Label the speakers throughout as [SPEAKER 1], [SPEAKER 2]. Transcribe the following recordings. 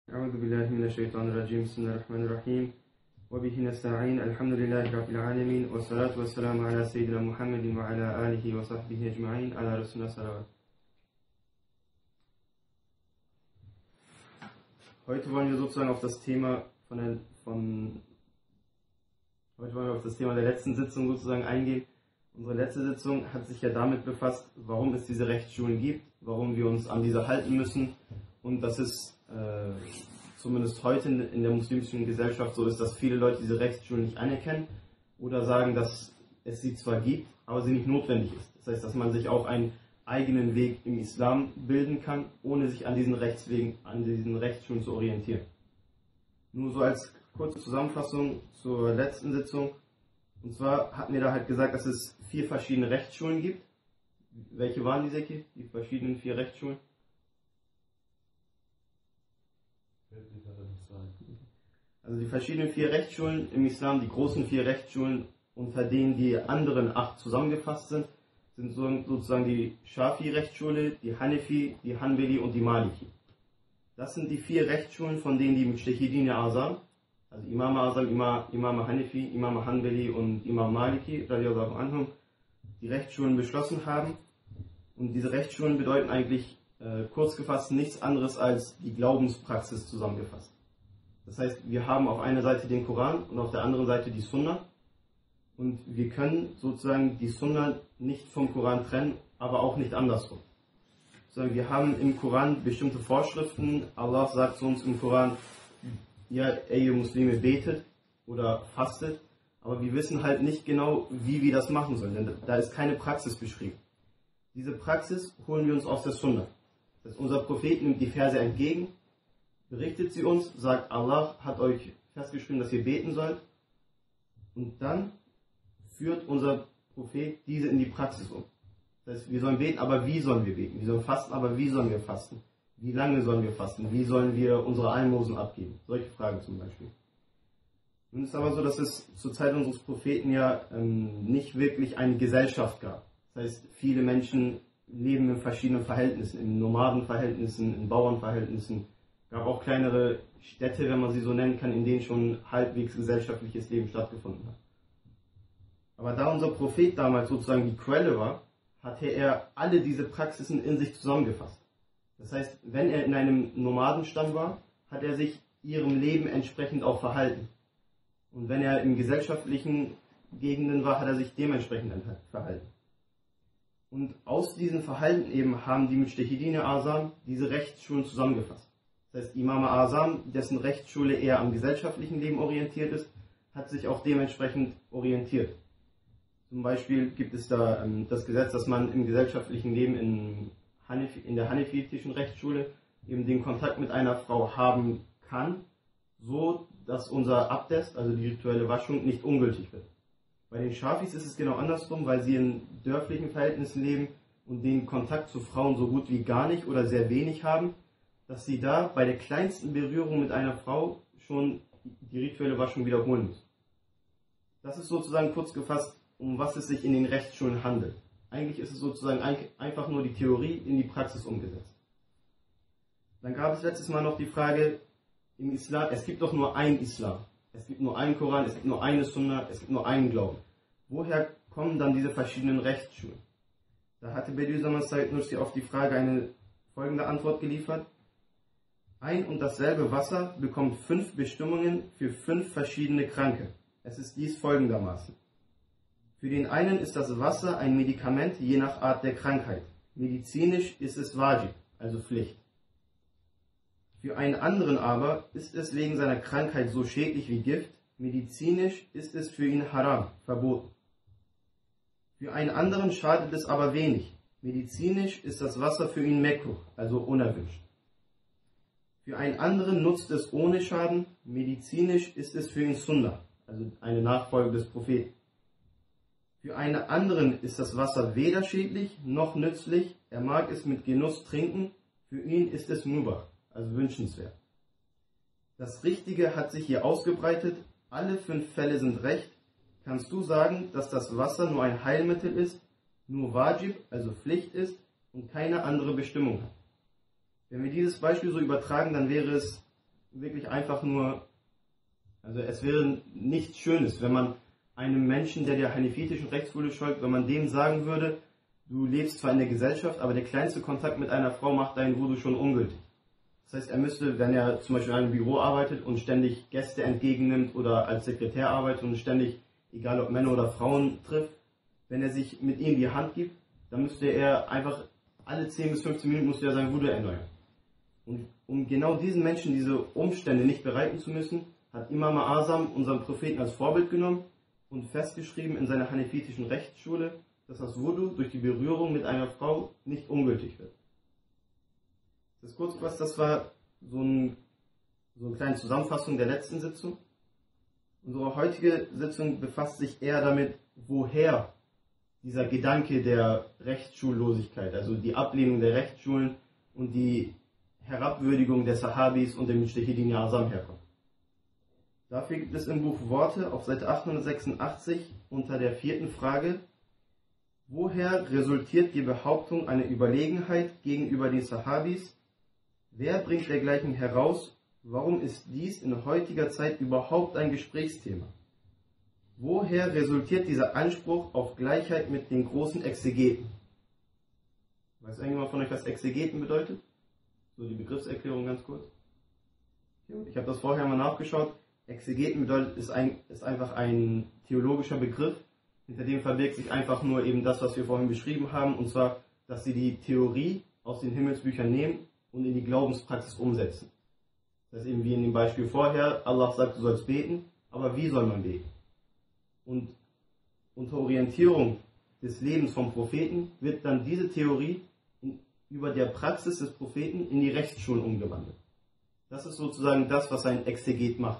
[SPEAKER 1] أعوذ بالله من الشيطان الرجيم بسم الله الرحمن الرحيم وبه نستعين الحمد لله رب العالمين والصلاة والسلام على سيدنا محمد وعلى آله وصحبه أجمعين على رسولنا صلوات. Heute wollen wir sozusagen auf das Thema der letzten Sitzung sozusagen eingehen. Unsere letzte Sitzung hat sich ja damit befasst, warum es diese Rechtsschulen gibt, warum wir uns an diese halten müssen und dass es zumindest heute in der muslimischen Gesellschaft so ist, dass viele Leute diese Rechtsschulen nicht anerkennen oder sagen, dass es sie zwar gibt, aber sie nicht notwendig ist. Das heißt, dass man sich auch einen eigenen Weg im Islam bilden kann, ohne sich an diesen Rechtsschulen zu orientieren. Nur so als kurze Zusammenfassung zur letzten Sitzung. Und zwar hatten wir da halt gesagt, dass es 4 verschiedene Rechtsschulen gibt. Welche waren die, Seki? Die verschiedenen 4 Rechtsschulen? Also die verschiedenen 4 Rechtsschulen im Islam, die großen 4 Rechtsschulen, unter denen die anderen 8 zusammengefasst sind, sind sozusagen die Shafi-Rechtsschule, die Hanafi, die Hanbali und die Maliki. Das sind die 4 Rechtsschulen, von denen die Mujtahidin Azam, also Imam Azam, Imam Hanafi, Imam Hanbali und Imam Maliki, radiallahu anhum, die Rechtsschulen beschlossen haben. Und diese Rechtsschulen bedeuten eigentlich kurz gefasst nichts anderes als die Glaubenspraxis zusammengefasst. Das heißt, wir haben auf einer Seite den Koran und auf der anderen Seite die Sunna. Und wir können sozusagen die Sunna nicht vom Koran trennen, aber auch nicht andersrum. Wir haben im Koran bestimmte Vorschriften. Allah sagt zu uns im Koran, ja, ihr Muslime betet oder fastet. Aber wir wissen halt nicht genau, wie wir das machen sollen, denn da ist keine Praxis beschrieben. Diese Praxis holen wir uns aus der Sunna. Das heißt, unser Prophet nimmt die Verse entgegen, berichtet sie uns, sagt, Allah hat euch festgeschrieben, dass ihr beten sollt. Und dann führt unser Prophet diese in die Praxis um. Das heißt, wir sollen beten, aber wie sollen wir beten? Wir sollen fasten, aber wie sollen wir fasten? Wie lange sollen wir fasten? Wie sollen wir unsere Almosen abgeben? Solche Fragen zum Beispiel. Nun ist es aber so, dass es zur Zeit unseres Propheten ja nicht wirklich eine Gesellschaft gab. Das heißt, viele Menschen leben in verschiedenen Verhältnissen, in Nomadenverhältnissen, in Bauernverhältnissen. Es gab auch kleinere Städte, wenn man sie so nennen kann, in denen schon halbwegs gesellschaftliches Leben stattgefunden hat. Aber da unser Prophet damals sozusagen die Quelle war, hatte er alle diese Praxisen in sich zusammengefasst. Das heißt, wenn er in einem Nomadenstamm war, hat er sich ihrem Leben entsprechend auch verhalten. Und wenn er in gesellschaftlichen Gegenden war, hat er sich dementsprechend verhalten. Und aus diesem Verhalten eben haben die Mujtahidin Azam diese Rechtsschulen zusammengefasst. Das heißt, Imam Azam, dessen Rechtsschule eher am gesellschaftlichen Leben orientiert ist, hat sich auch dementsprechend orientiert. Zum Beispiel gibt es da das Gesetz, dass man im gesellschaftlichen Leben in der hanefitischen Rechtsschule eben den Kontakt mit einer Frau haben kann, so dass unser Abdest, also die rituelle Waschung, nicht ungültig wird. Bei den Schafis ist es genau andersrum, weil sie in dörflichen Verhältnissen leben und den Kontakt zu Frauen so gut wie gar nicht oder sehr wenig haben, dass sie da bei der kleinsten Berührung mit einer Frau schon die rituelle Waschung wiederholen müssen. Das ist sozusagen kurz gefasst, um was es sich in den Rechtsschulen handelt. Eigentlich ist es sozusagen einfach nur die Theorie in die Praxis umgesetzt. Dann gab es letztes Mal noch die Frage, im Islam, es gibt doch nur ein Islam. Es gibt nur einen Koran, es gibt nur eine Sunna, es gibt nur einen Glauben. Woher kommen dann diese verschiedenen Rechtsschulen? Da hatte Bediüzzaman Said Nursi auf die Frage eine folgende Antwort geliefert. Ein und dasselbe Wasser bekommt 5 Bestimmungen für 5 verschiedene Kranke. Es ist dies folgendermaßen. Für den einen ist das Wasser ein Medikament je nach Art der Krankheit. Medizinisch ist es Wajib, also Pflicht. Für einen anderen aber ist es wegen seiner Krankheit so schädlich wie Gift, medizinisch ist es für ihn Haram, verboten. Für einen anderen schadet es aber wenig, medizinisch ist das Wasser für ihn Mekruh, also unerwünscht. Für einen anderen nutzt es ohne Schaden, medizinisch ist es für ihn Sunnah, also eine Nachfolge des Propheten. Für einen anderen ist das Wasser weder schädlich noch nützlich, er mag es mit Genuss trinken, für ihn ist es Mubah, also wünschenswert. Das Richtige hat sich hier ausgebreitet, alle 5 Fälle sind recht. Kannst du sagen, dass das Wasser nur ein Heilmittel ist, nur Wajib, also Pflicht ist und keine andere Bestimmung hat? Wenn wir dieses Beispiel so übertragen, dann wäre es wirklich einfach nur, also es wäre nichts Schönes, wenn man einem Menschen, der der hanefitischen Rechtsschule folgt, wenn man dem sagen würde, du lebst zwar in der Gesellschaft, aber der kleinste Kontakt mit einer Frau macht dein Wudu schon ungültig. Das heißt, er müsste, wenn er zum Beispiel in einem Büro arbeitet und ständig Gäste entgegennimmt oder als Sekretär arbeitet und ständig, egal ob Männer oder Frauen trifft, wenn er sich mit ihnen die Hand gibt, dann müsste er einfach alle 10 bis 15 Minuten musste er sein Wudu erneuern. Und um genau diesen Menschen diese Umstände nicht bereiten zu müssen, hat Imam Azam unseren Propheten als Vorbild genommen und festgeschrieben in seiner hanefitischen Rechtsschule, dass das Wudu durch die Berührung mit einer Frau nicht ungültig wird. Das ist kurz gefasst, das war so eine kleine Zusammenfassung der letzten Sitzung. Unsere heutige Sitzung befasst sich eher damit, woher dieser Gedanke der Rechtsschullosigkeit, also die Ablehnung der Rechtsschulen und die Herabwürdigung der Sahabis und der Mujtahidin Azam herkommt. Dafür gibt es im Buch Worte auf Seite 886 unter der 4. Frage: Woher resultiert die Behauptung einer Überlegenheit gegenüber den Sahabis? Wer bringt dergleichen heraus? Warum ist dies in heutiger Zeit überhaupt ein Gesprächsthema? Woher resultiert dieser Anspruch auf Gleichheit mit den großen Exegeten? Weiß irgendjemand von euch, was Exegeten bedeutet? So die Begriffserklärung ganz kurz. Ich habe das vorher mal nachgeschaut. Exegeten bedeutet, ist einfach ein theologischer Begriff, hinter dem verbirgt sich einfach nur eben das, was wir vorhin beschrieben haben, und zwar, dass sie die Theorie aus den Himmelsbüchern nehmen und in die Glaubenspraxis umsetzen. Das ist eben wie in dem Beispiel vorher, Allah sagt, du sollst beten, aber wie soll man beten? Und unter Orientierung des Lebens vom Propheten wird dann diese Theorie über der Praxis des Propheten in die Rechtsschulen umgewandelt. Das ist sozusagen das, was ein Exeget macht.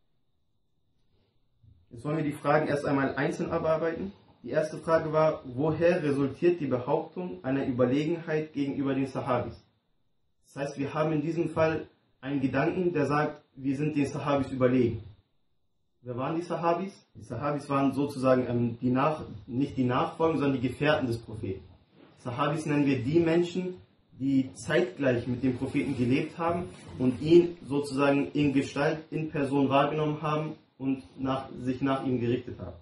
[SPEAKER 1] Jetzt wollen wir die Fragen erst einmal einzeln abarbeiten. Die erste Frage war, woher resultiert die Behauptung einer Überlegenheit gegenüber den Sahabis? Das heißt, wir haben in diesem Fall einen Gedanken, der sagt, wir sind den Sahabis überlegen. Wer waren die Sahabis? Die Sahabis waren sozusagen nicht die Nachfolger, sondern die Gefährten des Propheten. Sahabis nennen wir die Menschen, die zeitgleich mit dem Propheten gelebt haben und ihn sozusagen in Gestalt, in Person wahrgenommen haben und sich nach ihm gerichtet haben.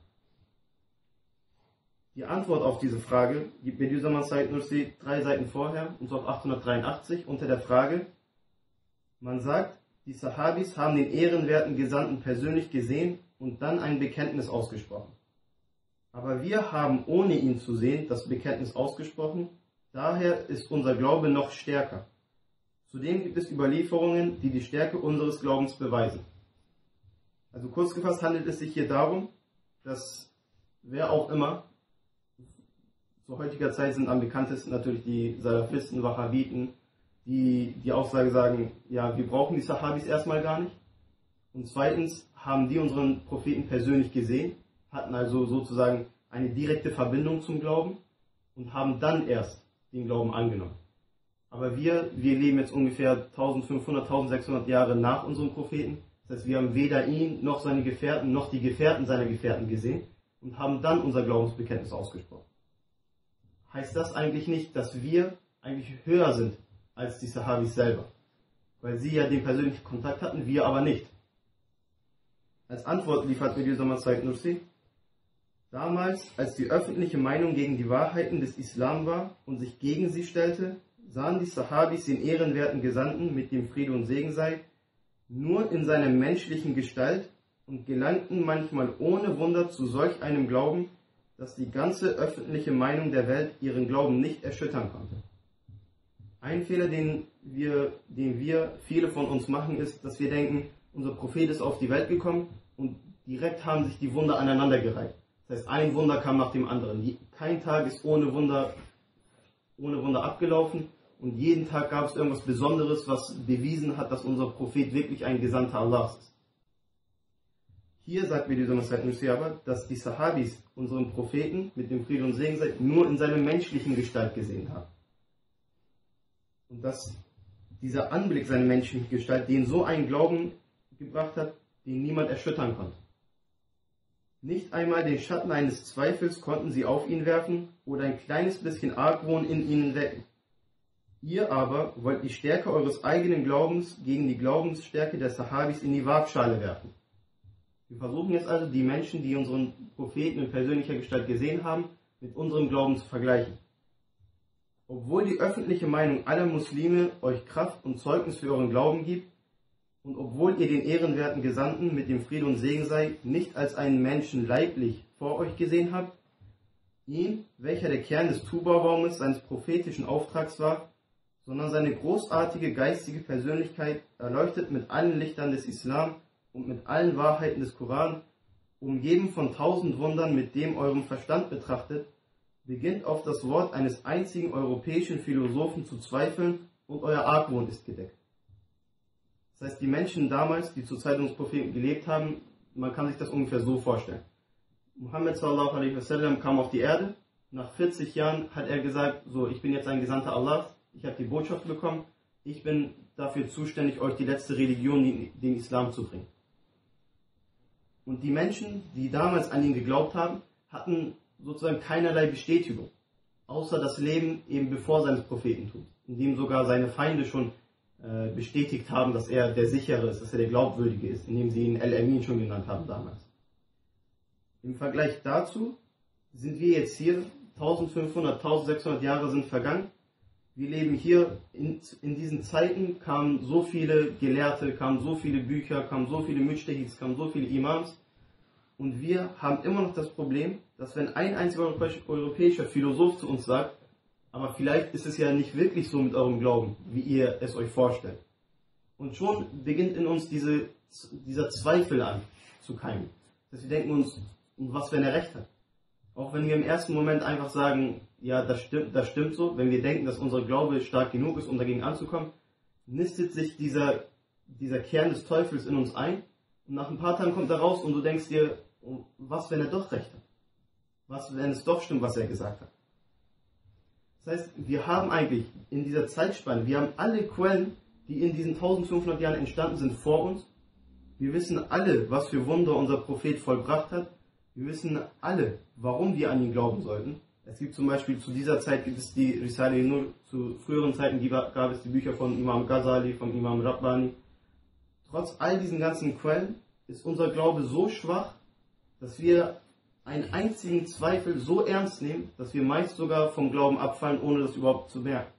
[SPEAKER 1] Die Antwort auf diese Frage gibt Bediüzzaman Said Nursi 3 Seiten vorher, und zwar auf 883, unter der Frage: Man sagt, die Sahabis haben den ehrenwerten Gesandten persönlich gesehen und dann ein Bekenntnis ausgesprochen. Aber wir haben, ohne ihn zu sehen, das Bekenntnis ausgesprochen, daher ist unser Glaube noch stärker. Zudem gibt es Überlieferungen, die die Stärke unseres Glaubens beweisen. Also kurz gefasst handelt es sich hier darum, dass wer auch immer, zu heutiger Zeit sind am bekanntesten natürlich die Salafisten, Wahhabiten, die Aussage sagen, ja, wir brauchen die Sahabis erstmal gar nicht. Und zweitens haben die unseren Propheten persönlich gesehen, hatten also sozusagen eine direkte Verbindung zum Glauben und haben dann erst den Glauben angenommen. Aber wir leben jetzt ungefähr 1500, 1600 Jahre nach unserem Propheten. Das heißt, wir haben weder ihn noch seine Gefährten noch die Gefährten seiner Gefährten gesehen und haben dann unser Glaubensbekenntnis ausgesprochen. Heißt das eigentlich nicht, dass wir eigentlich höher sind als die Sahabis selber? Weil sie ja den persönlichen Kontakt hatten, wir aber nicht. Als Antwort liefert Bediüzzaman Said Nursi: Damals, als die öffentliche Meinung gegen die Wahrheiten des Islam war und sich gegen sie stellte, sahen die Sahabis den ehrenwerten Gesandten, mit dem Friede und Segen sei, nur in seiner menschlichen Gestalt und gelangten manchmal ohne Wunder zu solch einem Glauben, dass die ganze öffentliche Meinung der Welt ihren Glauben nicht erschüttern konnte. Ein Fehler, den viele von uns machen, ist, dass wir denken, unser Prophet ist auf die Welt gekommen und direkt haben sich die Wunder aneinandergereiht. Das heißt, ein Wunder kam nach dem anderen. Kein Tag ist ohne Wunder abgelaufen und jeden Tag gab es irgendwas Besonderes, was bewiesen hat, dass unser Prophet wirklich ein Gesandter Allahs ist. Hier sagt Bediüzzaman Said Nursi aber, dass die Sahabis unseren Propheten mit dem Frieden und Segen sei nur in seiner menschlichen Gestalt gesehen haben. Und dass dieser Anblick seiner menschlichen Gestalt denen so einen Glauben gebracht hat, den niemand erschüttern konnte. Nicht einmal den Schatten eines Zweifels konnten sie auf ihn werfen oder ein kleines bisschen Argwohn in ihnen wecken. Ihr aber wollt die Stärke eures eigenen Glaubens gegen die Glaubensstärke der Sahabis in die Waagschale werfen. Wir versuchen jetzt also, die Menschen, die unseren Propheten in persönlicher Gestalt gesehen haben, mit unserem Glauben zu vergleichen. Obwohl die öffentliche Meinung aller Muslime euch Kraft und Zeugnis für euren Glauben gibt, und obwohl ihr den ehrenwerten Gesandten, mit dem Friede und Segen sei, nicht als einen Menschen leiblich vor euch gesehen habt, ihn, welcher der Kern des Tuba-Baumes seines prophetischen Auftrags war, sondern seine großartige geistige Persönlichkeit, erleuchtet mit allen Lichtern des Islam und mit allen Wahrheiten des Koran, umgeben von 1000 Wundern, mit dem eurem Verstand betrachtet, beginnt auf das Wort eines einzigen europäischen Philosophen zu zweifeln und euer Argwohn ist gedeckt. Das heißt, die Menschen damals, die zur Zeit unseres Propheten gelebt haben, man kann sich das ungefähr so vorstellen. Muhammad sallallahu alaihi wasallam kam auf die Erde, nach 40 Jahren hat er gesagt, so, ich bin jetzt ein Gesandter Allahs, ich habe die Botschaft bekommen, ich bin dafür zuständig, euch die letzte Religion, den Islam zu bringen. Und die Menschen, die damals an ihn geglaubt haben, hatten sozusagen keinerlei Bestätigung, außer das Leben eben bevor seines Prophetentums, in dem sogar seine Feinde schon bestätigt haben, dass er der Sichere ist, dass er der Glaubwürdige ist, indem sie ihn Al-Amin schon genannt haben damals. Im Vergleich dazu sind wir jetzt hier, 1500, 1600 Jahre sind vergangen. Wir leben hier, in diesen Zeiten kamen so viele Gelehrte, kamen so viele Bücher, kamen so viele Mujtahids, kamen so viele Imams. Und wir haben immer noch das Problem, dass wenn ein einziger europäischer Philosoph zu uns sagt, aber vielleicht ist es ja nicht wirklich so mit eurem Glauben, wie ihr es euch vorstellt. Und schon beginnt in uns dieser Zweifel an zu keimen. Dass wir denken uns, was, wenn er recht hat? Auch wenn wir im ersten Moment einfach sagen, ja, das stimmt so, wenn wir denken, dass unser Glaube stark genug ist, um dagegen anzukommen, nistet sich dieser Kern des Teufels in uns ein und nach ein paar Tagen kommt er raus und du denkst dir, was, wenn er doch recht hat? Was, wenn es doch stimmt, was er gesagt hat? Das heißt, wir haben eigentlich in dieser Zeitspanne, wir haben alle Quellen, die in diesen 1500 Jahren entstanden sind, vor uns. Wir wissen alle, was für Wunder unser Prophet vollbracht hat. Wir wissen alle, warum wir an ihn glauben sollten. Es gibt zum Beispiel, zu dieser Zeit gibt es die Risale Nur, zu früheren Zeiten gab es die Bücher von Imam Ghazali, von Imam Rabbani. Trotz all diesen ganzen Quellen ist unser Glaube so schwach, dass wir einen einzigen Zweifel so ernst nehmen, dass wir meist sogar vom Glauben abfallen, ohne das überhaupt zu merken.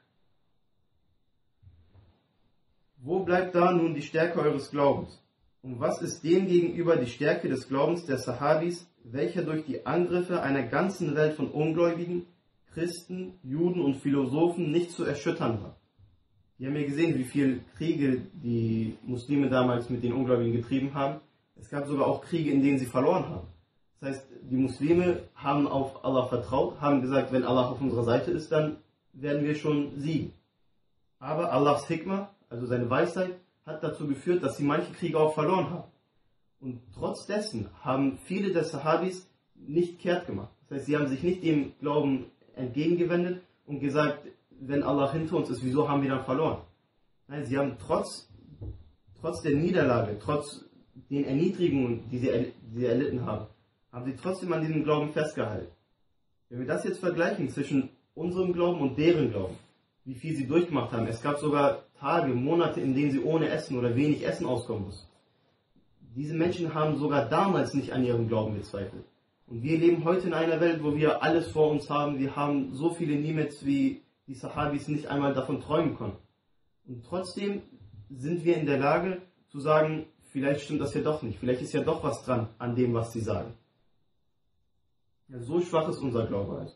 [SPEAKER 1] Wo bleibt da nun die Stärke eures Glaubens? Und was ist dem gegenüber die Stärke des Glaubens der Sahabis, welcher durch die Angriffe einer ganzen Welt von Ungläubigen, Christen, Juden und Philosophen nicht zu erschüttern war? Wir haben ja gesehen, wie viele Kriege die Muslime damals mit den Ungläubigen getrieben haben. Es gab sogar auch Kriege, in denen sie verloren haben. Das heißt, die Muslime haben auf Allah vertraut, haben gesagt, wenn Allah auf unserer Seite ist, dann werden wir schon siegen. Aber Allahs Hikmah, also seine Weisheit, hat dazu geführt, dass sie manche Kriege auch verloren haben. Und trotz dessen haben viele der Sahabis nicht kehrt gemacht. Das heißt, sie haben sich nicht dem Glauben entgegengewendet und gesagt, wenn Allah hinter uns ist, wieso haben wir dann verloren? Nein, sie haben trotz der Niederlage, trotz den Erniedrigungen, die sie erlitten haben sie trotzdem an diesem Glauben festgehalten. Wenn wir das jetzt vergleichen zwischen unserem Glauben und deren Glauben, wie viel sie durchgemacht haben, es gab sogar Tage, Monate, in denen sie ohne Essen oder wenig Essen auskommen mussten. Diese Menschen haben sogar damals nicht an ihrem Glauben gezweifelt. Und wir leben heute in einer Welt, wo wir alles vor uns haben. Wir haben so viele Nimets, wie die Sahabis nicht einmal davon träumen konnten. Und trotzdem sind wir in der Lage zu sagen, vielleicht stimmt das ja doch nicht. Vielleicht ist ja doch was dran an dem, was sie sagen. Ja, so schwach ist unser Glaube also.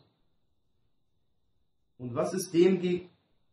[SPEAKER 1] Und was ist dem gegenüber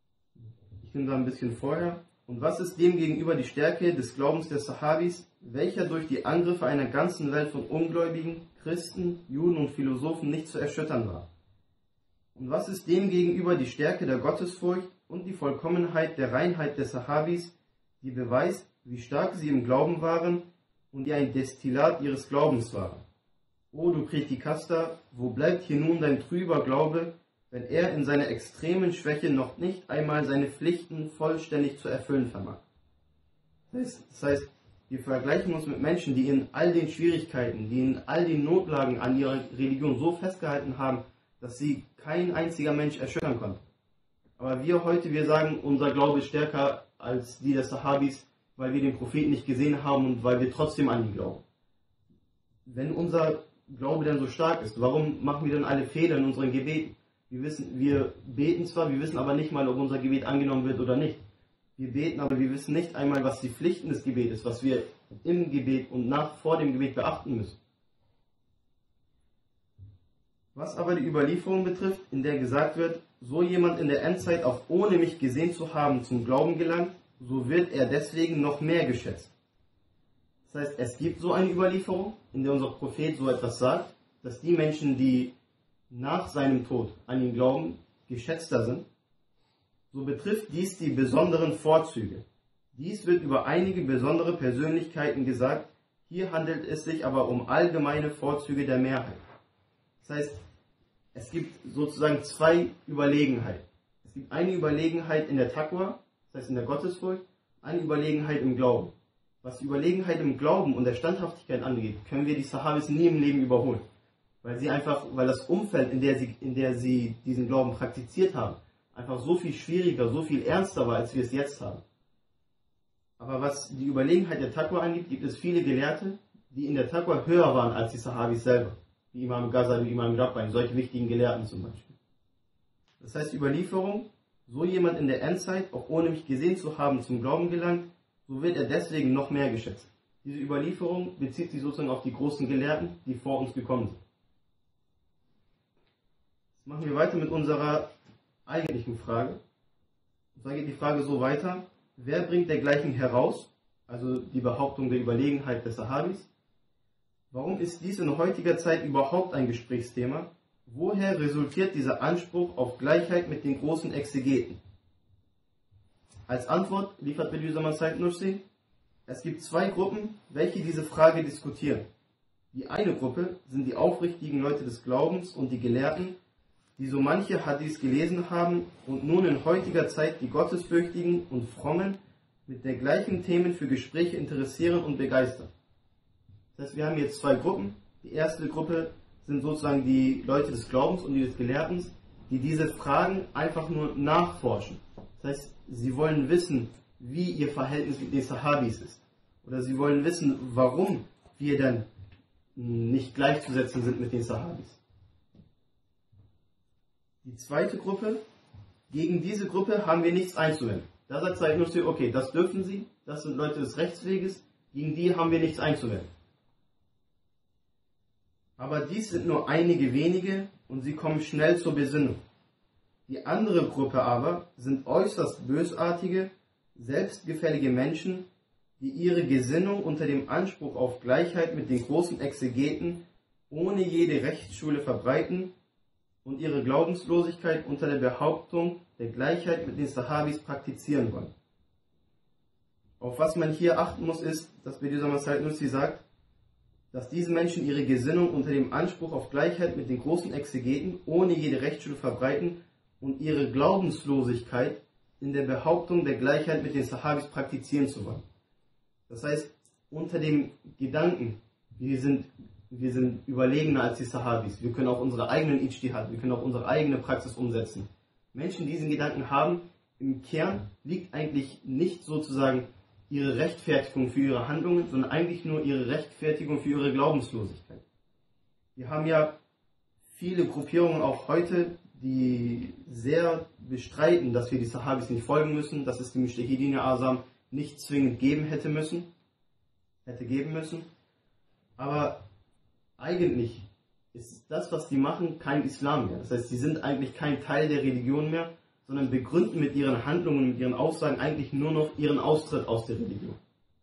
[SPEAKER 1] die Stärke des Glaubens der Sahabis, welcher durch die Angriffe einer ganzen Welt von Ungläubigen, Christen, Juden und Philosophen nicht zu erschüttern war? Und was ist dem gegenüber die Stärke der Gottesfurcht und die Vollkommenheit der Reinheit der Sahabis, die beweist, wie stark sie im Glauben waren und die ein Destillat ihres Glaubens waren? O du Kritikaster, wo bleibt hier nun dein trüber Glaube, wenn er in seiner extremen Schwäche noch nicht einmal seine Pflichten vollständig zu erfüllen vermag? Das heißt, wir vergleichen uns mit Menschen, die in all den Schwierigkeiten, die in all den Notlagen an ihrer Religion so festgehalten haben, dass sie kein einziger Mensch erschüttern konnte. Aber wir heute, wir sagen, unser Glaube ist stärker als die der Sahabis, weil wir den Propheten nicht gesehen haben und weil wir trotzdem an ihn glauben. Wenn unser Glaube dann so stark ist, warum machen wir dann alle Fehler in unseren Gebeten? Wir beten zwar, wir wissen aber nicht mal, ob unser Gebet angenommen wird oder nicht. Wir beten, aber wir wissen nicht einmal, was die Pflichten des Gebets ist, was wir im Gebet und vor dem Gebet beachten müssen. Was aber die Überlieferung betrifft, in der gesagt wird, so jemand in der Endzeit auch ohne mich gesehen zu haben zum Glauben gelangt, so wird er deswegen noch mehr geschätzt. Das heißt, es gibt so eine Überlieferung, in der unser Prophet so etwas sagt, dass die Menschen, die nach seinem Tod an ihn glauben, geschätzter sind. So betrifft dies die besonderen Vorzüge. Dies wird über einige besondere Persönlichkeiten gesagt, hier handelt es sich aber um allgemeine Vorzüge der Mehrheit. Das heißt, es gibt sozusagen zwei Überlegenheiten. Es gibt eine Überlegenheit in der Taqwa, das heißt in der Gottesfurcht, eine Überlegenheit im Glauben. Was die Überlegenheit im Glauben und der Standhaftigkeit angeht, können wir die Sahabis nie im Leben überholen. Weil das Umfeld, in der sie diesen Glauben praktiziert haben, einfach so viel schwieriger, so viel ernster war, als wir es jetzt haben. Aber was die Überlegenheit der Taqwa angeht, gibt es viele Gelehrte, die in der Taqwa höher waren als die Sahabis selber. Wie Imam Ghazali, Imam Rabbani, solche wichtigen Gelehrten zum Beispiel. Das heißt, Überlieferung, so jemand in der Endzeit, auch ohne mich gesehen zu haben, zum Glauben gelangt, so wird er deswegen noch mehr geschätzt. Diese Überlieferung bezieht sich sozusagen auf die großen Gelehrten, die vor uns gekommen sind. Jetzt machen wir weiter mit unserer eigentlichen Frage. Und zwar geht die Frage so weiter, wer bringt dergleichen heraus, also die Behauptung der Überlegenheit des Sahabis? Warum ist dies in heutiger Zeit überhaupt ein Gesprächsthema? Woher resultiert dieser Anspruch auf Gleichheit mit den großen Exegeten? Als Antwort liefert Bediüzzaman Said Nursi, es gibt zwei Gruppen, welche diese Frage diskutieren. Die eine Gruppe sind die aufrichtigen Leute des Glaubens und die Gelehrten, die so manche Hadith gelesen haben und nun in heutiger Zeit die Gottesfürchtigen und Frommen mit der gleichen Themen für Gespräche interessieren und begeistern. Das heißt, wir haben jetzt zwei Gruppen. Die erste Gruppe sind sozusagen die Leute des Glaubens und die des Gelehrten, die diese Fragen einfach nur nachforschen. Das heißt, sie wollen wissen, wie ihr Verhältnis mit den Sahabis ist. Oder sie wollen wissen, warum wir dann nicht gleichzusetzen sind mit den Sahabis. Die zweite Gruppe, gegen diese Gruppe haben wir nichts einzuwenden. Da sagt Said Nursi, okay, das dürfen sie, das sind Leute des Rechtsweges, gegen die haben wir nichts einzuwenden. Aber dies sind nur einige wenige und sie kommen schnell zur Besinnung. Die andere Gruppe aber sind äußerst bösartige, selbstgefällige Menschen, die ihre Gesinnung unter dem Anspruch auf Gleichheit mit den großen Exegeten ohne jede Rechtsschule verbreiten und ihre Glaubenslosigkeit unter der Behauptung der Gleichheit mit den Sahabis praktizieren wollen. Auf was man hier achten muss, ist, dass Bediüzzaman Said Nursi sagt, dass diese Menschen ihre Gesinnung unter dem Anspruch auf Gleichheit mit den großen Exegeten ohne jede Rechtsschule verbreiten und ihre Glaubenslosigkeit in der Behauptung der Gleichheit mit den Sahabis praktizieren zu wollen. Das heißt, unter dem Gedanken, wir sind überlegener als die Sahabis, wir können auch unsere eigenen Ijtihad, wir können auch unsere eigene Praxis umsetzen. Menschen, die diesen Gedanken haben, im Kern liegt eigentlich nicht sozusagen ihre Rechtfertigung für ihre Handlungen, sondern eigentlich nur ihre Rechtfertigung für ihre Glaubenslosigkeit. Wir haben ja viele Gruppierungen auch heute, die sehr bestreiten, dass wir die Sahabis nicht folgen müssen, dass es die Mujtahidin Azam nicht zwingend geben hätte geben müssen. Aber eigentlich ist das, was die machen, kein Islam mehr. Das heißt, sie sind eigentlich kein Teil der Religion mehr, sondern begründen mit ihren Handlungen, mit ihren Aussagen eigentlich nur noch ihren Austritt aus der Religion.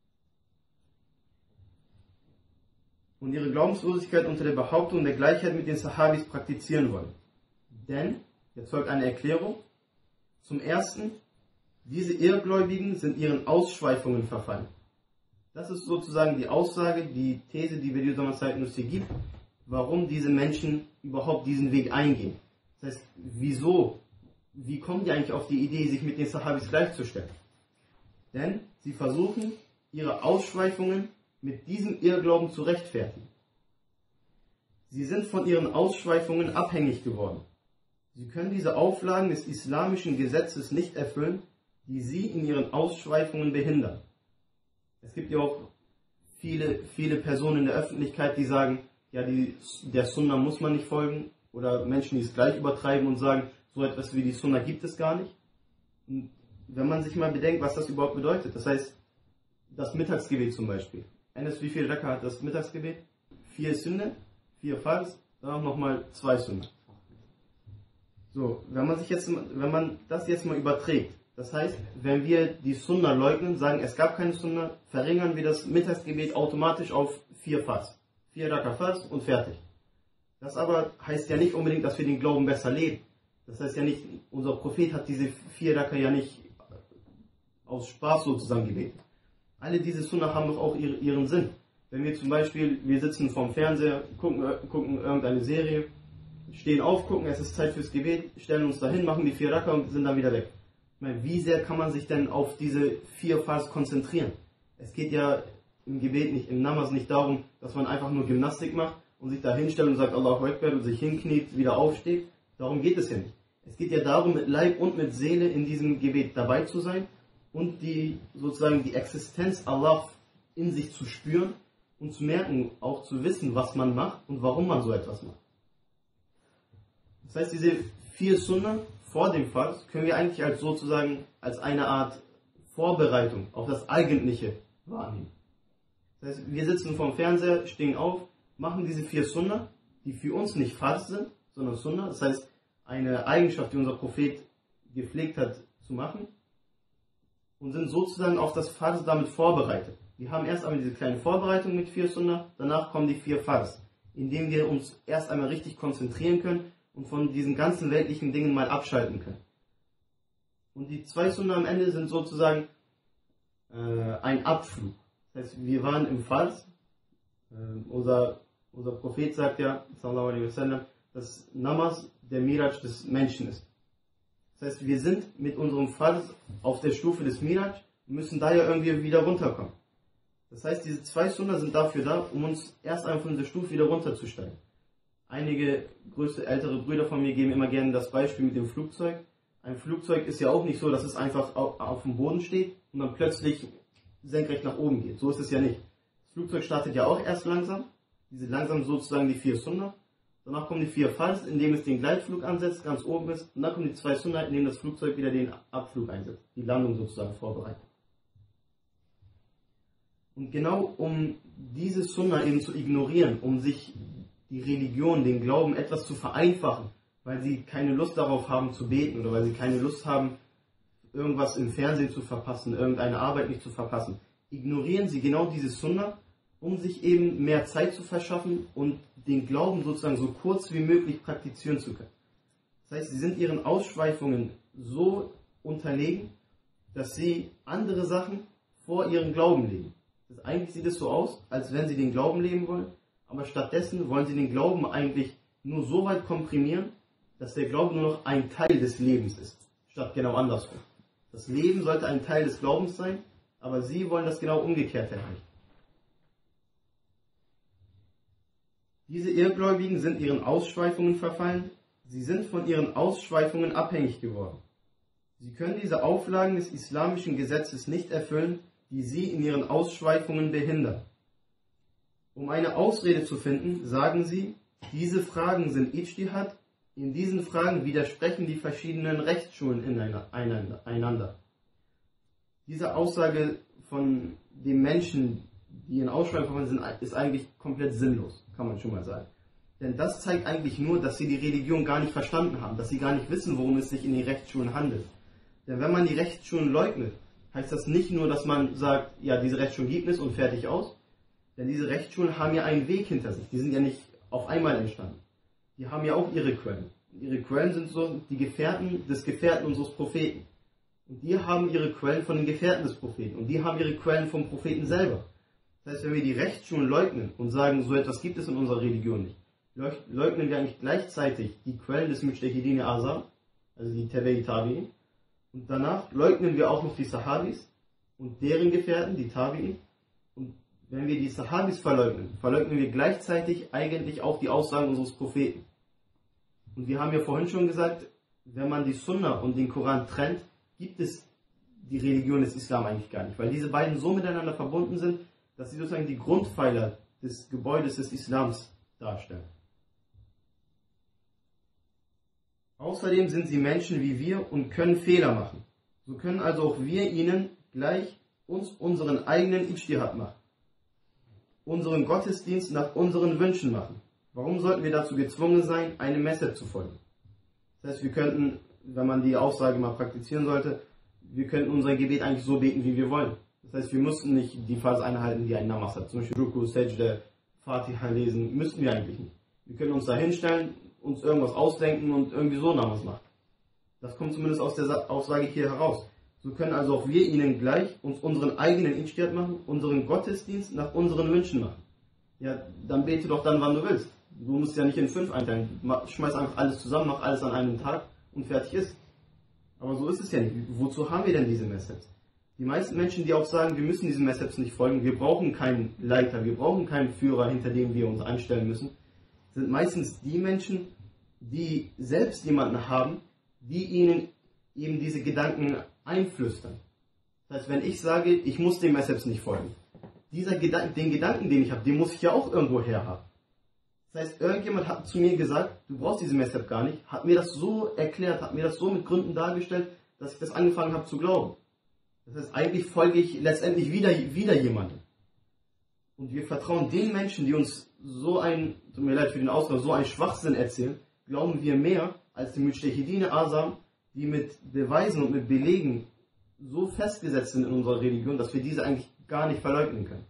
[SPEAKER 1] Und ihre Glaubenslosigkeit unter der Behauptung der Gleichheit mit den Sahabis praktizieren wollen. Denn, jetzt folgt eine Erklärung, zum Ersten, diese Irrgläubigen sind ihren Ausschweifungen verfallen. Das ist sozusagen die Aussage, die These, die Bediüzzaman Said Nursi gibt, warum diese Menschen überhaupt diesen Weg eingehen. Das heißt, wie kommen die eigentlich auf die Idee, sich mit den Sahabis gleichzustellen? Denn sie versuchen, ihre Ausschweifungen mit diesem Irrglauben zu rechtfertigen. Sie sind von ihren Ausschweifungen abhängig geworden. Sie können diese Auflagen des islamischen Gesetzes nicht erfüllen, die sie in ihren Ausschweifungen behindern. Es gibt ja auch viele Personen in der Öffentlichkeit, die sagen, ja, der Sunna muss man nicht folgen, oder Menschen, die es gleich übertreiben und sagen, so etwas wie die Sunna gibt es gar nicht. Und wenn man sich mal bedenkt, was das überhaupt bedeutet, das heißt, das Mittagsgebet zum Beispiel. Eines, wie viel Raka hat das Mittagsgebet? 4 Sunna, 4 Fars, dann nochmal 2 Sunna. So, wenn man das jetzt mal überträgt, das heißt, wenn wir die Sunna leugnen, sagen, es gab keine Sunna, verringern wir das Mittagsgebet automatisch auf 4 Fars. 4 Raka Fars und fertig. Das aber heißt ja nicht unbedingt, dass wir den Glauben besser leben. Das heißt ja nicht, unser Prophet hat diese 4 Raka ja nicht aus Spaß sozusagen gebetet. Alle diese Sunna haben doch auch ihren Sinn. Wenn wir zum Beispiel, wir sitzen vorm Fernseher, gucken irgendeine Serie, stehen auf, gucken, es ist Zeit fürs Gebet, stellen uns dahin, machen die 4 Raka und sind dann wieder weg. Ich meine, wie sehr kann man sich denn auf diese 4 Fars konzentrieren? Es geht ja im Gebet nicht, im Namaz nicht darum, dass man einfach nur Gymnastik macht und sich da hinstellt und sagt Allahu Akbar und sich hinkniet, wieder aufsteht. Darum geht es ja nicht. Es geht ja darum, mit Leib und mit Seele in diesem Gebet dabei zu sein und sozusagen die Existenz Allah in sich zu spüren und zu merken, auch zu wissen, was man macht und warum man so etwas macht. Das heißt, diese 4 Sunna vor dem Fars können wir eigentlich als eine Art Vorbereitung auf das Eigentliche wahrnehmen. Das heißt, wir sitzen vorm Fernseher, stehen auf, machen diese 4 Sunna, die für uns nicht Fars sind, sondern Sunna, das heißt, eine Eigenschaft, die unser Prophet gepflegt hat zu machen, und sind sozusagen auf das Fars damit vorbereitet. Wir haben erst einmal diese kleine Vorbereitung mit 4 Sunna, danach kommen die 4 Fars, indem wir uns erst einmal richtig konzentrieren können und von diesen ganzen weltlichen Dingen mal abschalten können. Und die 2 Sunna am Ende sind sozusagen ein Abflug. Das heißt, wir waren im Fars, unser Prophet sagt ja, sallallahu alaihi wasallam, dass Namaz der Miraj des Menschen ist. Das heißt, wir sind mit unserem Fars auf der Stufe des Miraj und müssen da ja irgendwie wieder runterkommen. Das heißt, diese 2 Sunna sind dafür da, um uns erst einmal von dieser Stufe wieder runterzusteigen. Einige ältere Brüder von mir geben immer gerne das Beispiel mit dem Flugzeug. Ein Flugzeug ist ja auch nicht so, dass es einfach auf dem Boden steht und dann plötzlich senkrecht nach oben geht. So ist es ja nicht. Das Flugzeug startet ja auch erst langsam. Diese langsam sozusagen die 4 Sunna. Danach kommen die 4 Fars, indem es den Gleitflug ansetzt, ganz oben ist. Und dann kommen die 2 Sunna, indem das Flugzeug wieder den Abflug einsetzt. Die Landung sozusagen vorbereitet. Und genau um diese Sunna eben zu ignorieren, um sich die Religion, den Glauben etwas zu vereinfachen, weil sie keine Lust darauf haben zu beten oder weil sie keine Lust haben, irgendwas im Fernsehen zu verpassen, irgendeine Arbeit nicht zu verpassen, ignorieren sie genau diese Sunna, um sich eben mehr Zeit zu verschaffen und den Glauben sozusagen so kurz wie möglich praktizieren zu können. Das heißt, sie sind ihren Ausschweifungen so unterlegen, dass sie andere Sachen vor ihren Glauben legen. Eigentlich sieht es so aus, als wenn sie den Glauben leben wollen, aber stattdessen wollen sie den Glauben eigentlich nur so weit komprimieren, dass der Glaube nur noch ein Teil des Lebens ist, statt genau andersrum. Das Leben sollte ein Teil des Glaubens sein, aber sie wollen das genau umgekehrt erreichen. Diese Irrgläubigen sind ihren Ausschweifungen verfallen, sie sind von ihren Ausschweifungen abhängig geworden. Sie können diese Auflagen des islamischen Gesetzes nicht erfüllen, die sie in ihren Ausschweifungen behindern. Um eine Ausrede zu finden, sagen sie, diese Fragen sind Ijtihad, in diesen Fragen widersprechen die verschiedenen Rechtsschulen einander. Diese Aussage von den Menschen, die in Ausschweifungen sind, ist eigentlich komplett sinnlos, kann man schon mal sagen. Denn das zeigt eigentlich nur, dass sie die Religion gar nicht verstanden haben, dass sie gar nicht wissen, worum es sich in den Rechtsschulen handelt. Denn wenn man die Rechtsschulen leugnet, heißt das nicht nur, dass man sagt, ja, diese Rechtsschulen gibt es und fertig aus. Denn diese Rechtsschulen haben ja einen Weg hinter sich. Die sind ja nicht auf einmal entstanden. Die haben ja auch ihre Quellen. Ihre Quellen sind so die Gefährten des Gefährten unseres Propheten. Und die haben ihre Quellen von den Gefährten des Propheten. Und die haben ihre Quellen vom Propheten selber. Das heißt, wenn wir die Rechtsschulen leugnen und sagen, so etwas gibt es in unserer Religion nicht, leugnen wir eigentlich gleichzeitig die Quellen des Mujtahidin Azam, also die Tabi'i Tabi'in. Und danach leugnen wir auch noch die Sahabis und deren Gefährten, die Tabi'in. Und wenn wir die Sahabis verleugnen wir gleichzeitig eigentlich auch die Aussagen unseres Propheten. Und wir haben ja vorhin schon gesagt, wenn man die Sunna und den Koran trennt, gibt es die Religion des Islam eigentlich gar nicht, weil diese beiden so miteinander verbunden sind, dass sie sozusagen die Grundpfeiler des Gebäudes des Islams darstellen. Außerdem sind sie Menschen wie wir und können Fehler machen. So können also auch wir ihnen gleich unseren eigenen Ijtihad machen, unseren Gottesdienst nach unseren Wünschen machen. Warum sollten wir dazu gezwungen sein, einem Message zu folgen? Das heißt, wir könnten, wenn man die Aussage mal praktizieren sollte, wir könnten unser Gebet eigentlich so beten, wie wir wollen. Das heißt, wir müssten nicht die Phase einhalten, die ein Namaz hat. Zum Beispiel Ruku, Sajda, Fatiha lesen, müssten wir eigentlich nicht. Wir können uns da hinstellen, uns irgendwas ausdenken und irgendwie so Namaz machen. Das kommt zumindest aus der Aussage hier heraus. So können also auch wir ihnen gleich uns unseren eigenen Ijtihad machen, unseren Gottesdienst nach unseren Wünschen machen. Ja, dann bete doch dann, wann du willst. Du musst ja nicht in 5 einteilen. Schmeiß einfach alles zusammen, mach alles an einem Tag und fertig ist. Aber so ist es ja nicht. Wozu haben wir denn diese Message? Die meisten Menschen, die auch sagen, wir müssen diesen Message nicht folgen, wir brauchen keinen Leiter, wir brauchen keinen Führer, hinter dem wir uns einstellen müssen, sind meistens die Menschen, die selbst jemanden haben, die ihnen eben diese Gedanken einflüstern. Das heißt, wenn ich sage, ich muss dem Message nicht folgen, den Gedanken, den ich habe, den muss ich ja auch irgendwo her haben. Das heißt, irgendjemand hat zu mir gesagt, du brauchst diese Message gar nicht, hat mir das so erklärt, hat mir das so mit Gründen dargestellt, dass ich das angefangen habe zu glauben. Das heißt, eigentlich folge ich letztendlich wieder jemandem. Und wir vertrauen den Menschen, die uns tut mir leid für den Ausdruck, so einen Schwachsinn erzählen, glauben wir mehr als die Mujtahidine Asam, die mit Beweisen und mit Belegen so festgesetzt sind in unserer Religion, dass wir diese eigentlich gar nicht verleugnen können.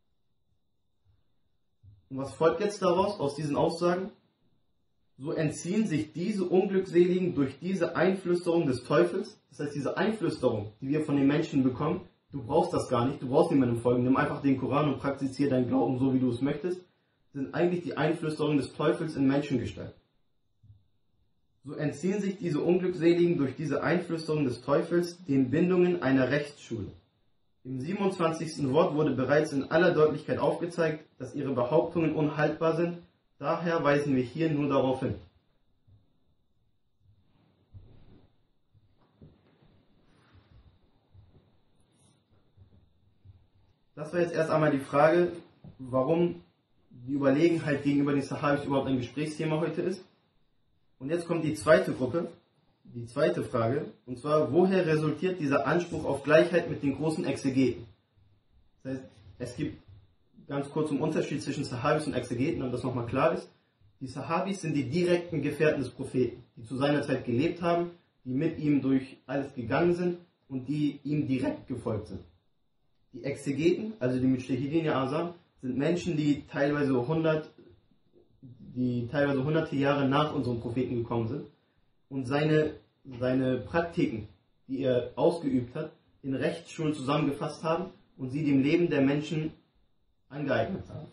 [SPEAKER 1] Und was folgt jetzt daraus, aus diesen Aussagen? So entziehen sich diese Unglückseligen durch diese Einflüsterung des Teufels, das heißt diese Einflüsterung, die wir von den Menschen bekommen, du brauchst das gar nicht, du brauchst niemandem folgen, nimm einfach den Koran und praktiziere deinen Glauben so, wie du es möchtest, sind eigentlich die Einflüsterung des Teufels in Menschengestalt. So entziehen sich diese Unglückseligen durch diese Einflüsterung des Teufels den Bindungen einer Rechtsschule. Im 27. Wort wurde bereits in aller Deutlichkeit aufgezeigt, dass ihre Behauptungen unhaltbar sind, daher weisen wir hier nur darauf hin. Das war jetzt erst einmal die Frage, warum die Überlegenheit gegenüber den Sahabis überhaupt ein Gesprächsthema heute ist. Und jetzt kommt die zweite Gruppe, die zweite Frage, und zwar, woher resultiert dieser Anspruch auf Gleichheit mit den großen Exegeten? Das heißt, es gibt ganz kurz einen Unterschied zwischen Sahabis und Exegeten, damit das nochmal klar ist. Die Sahabis sind die direkten Gefährten des Propheten, die zu seiner Zeit gelebt haben, die mit ihm durch alles gegangen sind und die ihm direkt gefolgt sind. Die Exegeten, also die Mujtahidine Asam, sind Menschen, die teilweise hunderte Jahre nach unserem Propheten gekommen sind und seine Praktiken, die er ausgeübt hat, in Rechtsschulen zusammengefasst haben und sie dem Leben der Menschen angeeignet haben.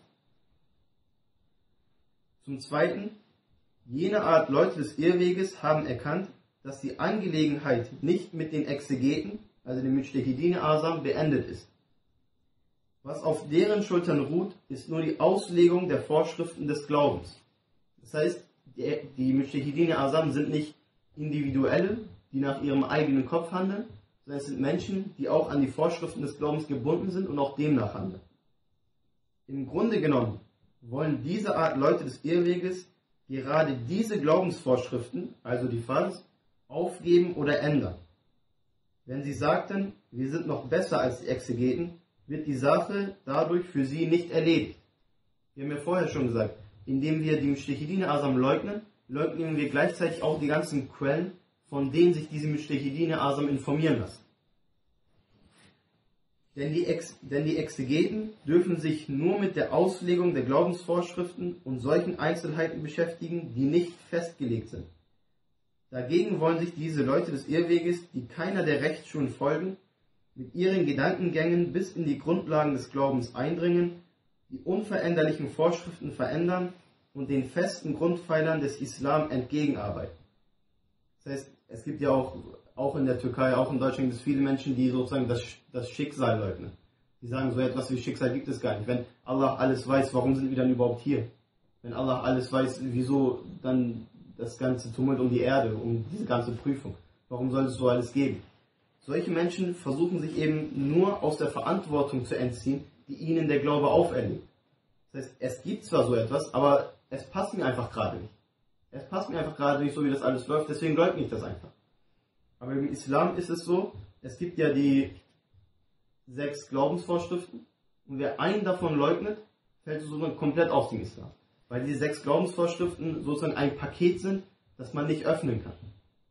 [SPEAKER 1] Zum Zweiten, jene Art Leute des Irrweges haben erkannt, dass die Angelegenheit nicht mit den Exegeten, also den Mujtahidine Asam, beendet ist. Was auf deren Schultern ruht, ist nur die Auslegung der Vorschriften des Glaubens. Das heißt, die Mujtahidine Asam sind nicht Individuelle, die nach ihrem eigenen Kopf handeln, sondern es sind Menschen, die auch an die Vorschriften des Glaubens gebunden sind und auch demnach handeln. Im Grunde genommen wollen diese Art Leute des Irrweges gerade diese Glaubensvorschriften, also die Fars, aufgeben oder ändern. Wenn sie sagten, wir sind noch besser als die Exegeten, wird die Sache dadurch für sie nicht erledigt. Wir haben ja vorher schon gesagt, indem wir die Mujtahidine Asam leugnen wir gleichzeitig auch die ganzen Quellen, von denen sich diese Mujtahidine Asam informieren lassen. Denn die Exegeten dürfen sich nur mit der Auslegung der Glaubensvorschriften und solchen Einzelheiten beschäftigen, die nicht festgelegt sind. Dagegen wollen sich diese Leute des Irrweges, die keiner der Rechtsschulen folgen, mit ihren Gedankengängen bis in die Grundlagen des Glaubens eindringen, die unveränderlichen Vorschriften verändern und den festen Grundpfeilern des Islam entgegenarbeiten. Das heißt, es gibt ja auch in der Türkei, auch in Deutschland, gibt es viele Menschen, die sozusagen das Schicksal leugnen. Die sagen, so etwas wie Schicksal gibt es gar nicht. Wenn Allah alles weiß, warum sind wir dann überhaupt hier? Wenn Allah alles weiß, wieso dann das ganze Tumult um die Erde, um diese ganze Prüfung? Warum soll es so alles geben? Solche Menschen versuchen sich eben nur aus der Verantwortung zu entziehen, die ihnen der Glaube auferlegt. Das heißt, es gibt zwar so etwas, aber es passt mir einfach gerade nicht. Es passt mir einfach gerade nicht so, wie das alles läuft, deswegen leugne ich das einfach. Aber im Islam ist es so, es gibt ja die 6 Glaubensvorschriften und wer einen davon leugnet, fällt sozusagen komplett aus dem Islam. Weil die 6 Glaubensvorschriften sozusagen ein Paket sind, das man nicht öffnen kann.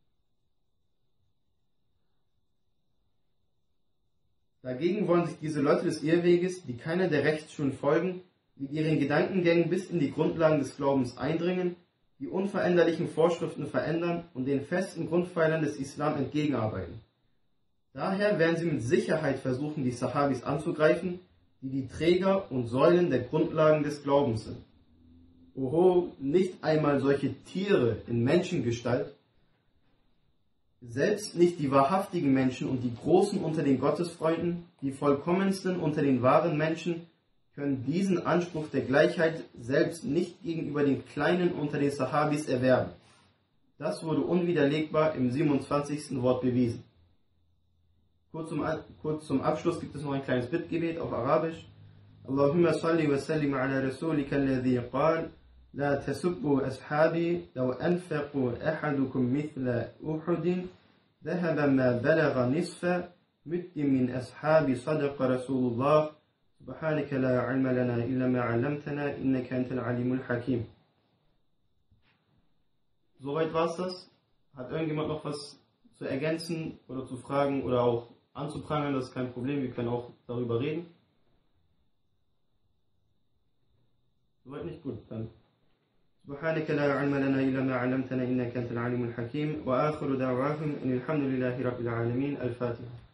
[SPEAKER 1] Dagegen wollen sich diese Leute des Irrweges, die keiner der Rechtsschulen folgen, mit ihren Gedankengängen bis in die Grundlagen des Glaubens eindringen, die unveränderlichen Vorschriften verändern und den festen Grundpfeilern des Islam entgegenarbeiten. Daher werden sie mit Sicherheit versuchen, die Sahabis anzugreifen, die die Träger und Säulen der Grundlagen des Glaubens sind. Oho, nicht einmal solche Tiere in Menschengestalt, selbst nicht die wahrhaftigen Menschen und die Großen unter den Gottesfreunden, die vollkommensten unter den wahren Menschen, können diesen Anspruch der Gleichheit selbst nicht gegenüber den Kleinen unter den Sahabis erwerben. Das wurde unwiderlegbar im 27. Wort bewiesen. Kurz zum Abschluss gibt es noch ein kleines Bittgebet auf Arabisch. Allahumma salli wa sallim ala rasulika alladhi qal la tasubbu ashabi law anfaqu ahadukum mithla uhudin dhahaban ma balagha nisfa muddim min ashabi sadaqa rasulullah subhanaka la ilma lana illa ma 'allamtana innaka antal alimul hakim. Soweit war es das. Hat irgendjemand noch was zu ergänzen oder zu fragen oder auch anzuprangern? Das ist kein Problem, wir können auch darüber reden. Soweit nicht gut, dann. سبحانك لا علم لنا إلا ما علمتنا إنك أنت العليم الحكيم وآخر دعواهم أن الحمد لله رب العالمين الفاتحة